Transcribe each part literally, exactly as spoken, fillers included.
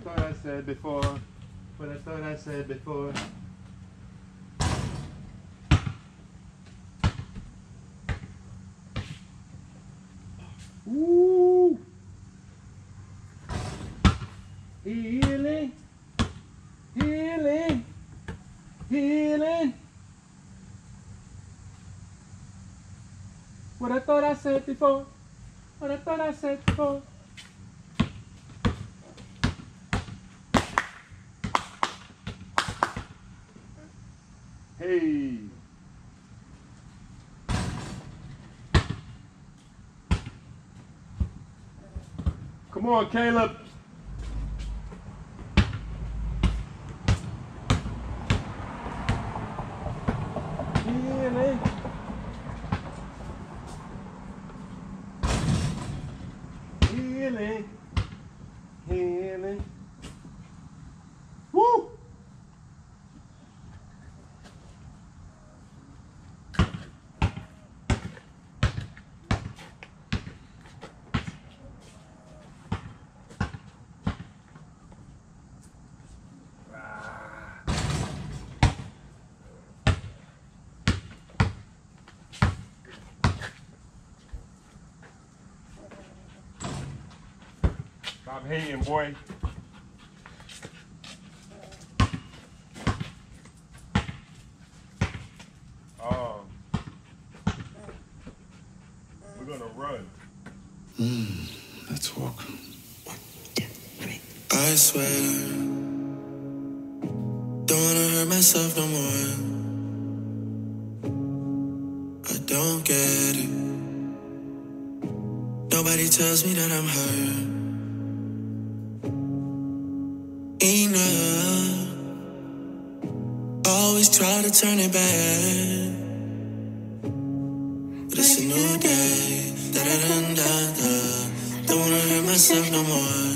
thought I said before. What I thought I said before. Ooh. Healing. Healing. Healing. What I thought I said before. What I thought I said before. Hey. Come on, Caleb. Healing. Healing. Healing. Woo! Stop hating, boy. Um, we're gonna run. Mm, let's walk. One, two, three. I swear, don't wanna hurt myself no more. I don't get it. Nobody tells me that I'm hurt. Enough. Always try to turn it back, but it's a new day. Da da da da da. Don't wanna hurt myself no more.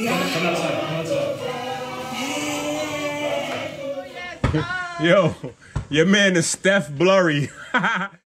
Come outside, come outside. Yo, your man is Steph Blurry.